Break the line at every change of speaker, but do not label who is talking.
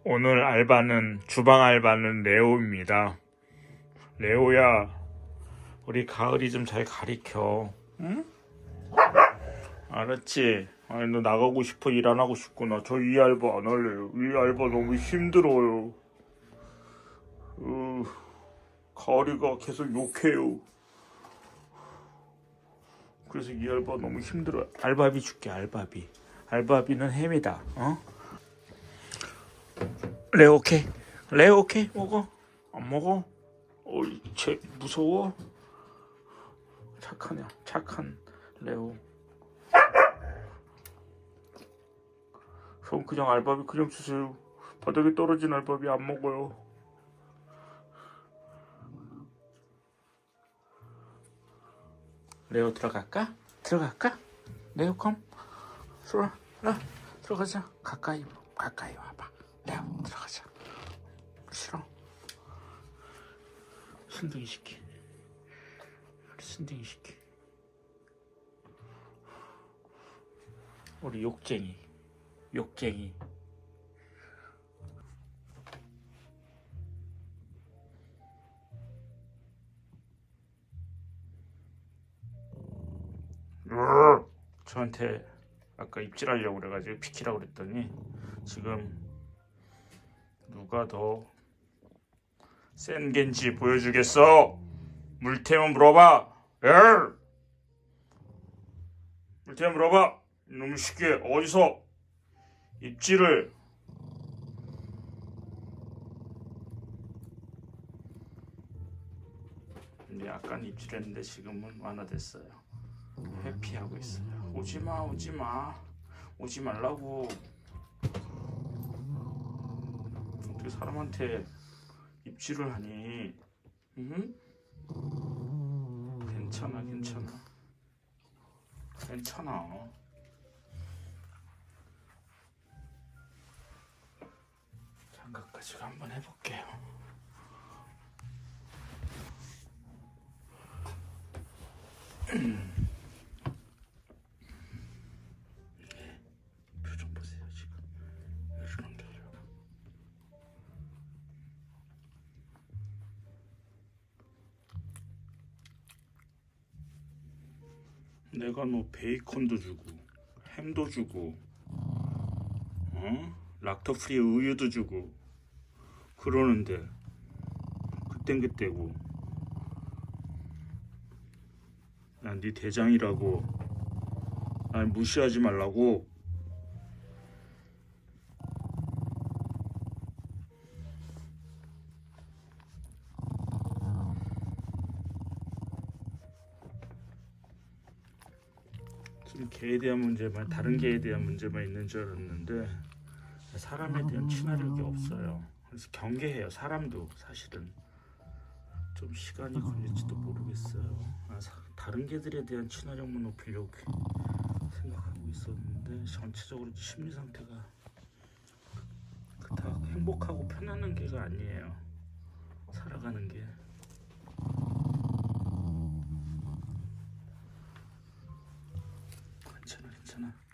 오늘 알바는 주방 알바는 레오입니다. 레오야, 우리 가을이 좀 잘 가리켜. 응? 알았지? 아니 너 나가고 싶어? 일 안 하고 싶구나. 저 이 알바 안 할래요. 이 알바 너무 힘들어요. 가을이가 계속 욕해요. 그래서 이 알바 너무 힘들어요. 알바비 줄게. 알바비는 햄이다. 어? 레오 오케이. 레오 오케이. 먹어. 안 먹어? 어이 쟤 무서워? 착한 레오. 전 그냥 알바비 그냥 주세요. 바닥에 떨어진 알바비 안 먹어요. 레오 들어갈까? 레오 컴. 들어가자. 가까이 와봐. 레오 들어가자. 싫어. 순둥이 시키. 우리 욕쟁이. 저한테 아까 입질하려고 그래가지고 비키라고 그랬더니 지금 누가 더 센 겐지 보여주겠어? 물태면 물어봐. 물태면 물어봐. 이놈의 새끼 어디서 입질을. 근데 약간 입질했는데 지금은 완화됐어요. 회피하고 있어요. 오지 말라고. 어떻게 사람한테 입질을 하니? 응? 괜찮아. 장갑 가지고 한번 해볼게요. 표정 보세요. 지금 이런 게 내가 뭐 베이컨도 주고 햄도 주고 락토프리 우유도 주고 그러는데 그땐 그때고. 난 네 대장이라고. 날 무시하지 말라고. 지금 개에 대한 문제만, 다른 개에 대한 문제만 있는 줄 알았는데 사람에 대한 친화력이 없어요. 그래서 경계해요. 사람도 사실은 좀 시간이 걸릴지도 모르겠어요. 다른 개들에 대한 친화력만 높이려고 생각하고 있었는데 전체적으로 심리 상태가 그닥 행복하고 편안한 개가 아니에요. 살아가는 게. 괜찮아.